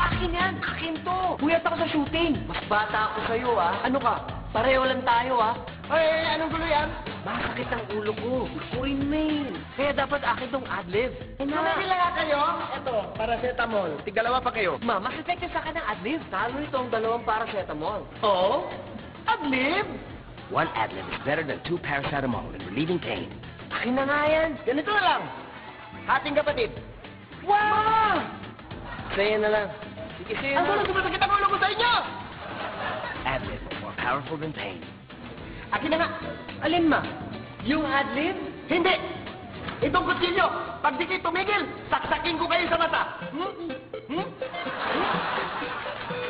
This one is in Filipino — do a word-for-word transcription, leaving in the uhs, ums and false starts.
Akin yan! Akin to! Buyat ako sa shooting! Mas bata ako sa'yo, ah. Ano ka? Pareho lang tayo, ah. Ay, anong gulo yan? Masakit ang ulo ko. Urin main. Kaya dapat akin tong Adliv. Sumili lang kayo? Ito, paracetamol. Tigdalawa pa kayo. Ma, mas effective sa akin ang Adliv. Talo ito ang dalawang paracetamol. Oo? Adliv? One Adliv is better than two paracetamol in relieving pain. Akin na nga yan. Ganito na lang. Hating kapatid. Wow! Sa'yo na lang. Sige, sa'yo Ang na. gulo, sumasakit ang ulo ko sa inyo! Adliv, more powerful than pain. Akin na nga. Alin, ma? Yung Adliv? Hindi! Itong kutsilyo, pag di kayo tumigil, saksakin ko kayo sa mata. Hmm? Hmm? Hmm?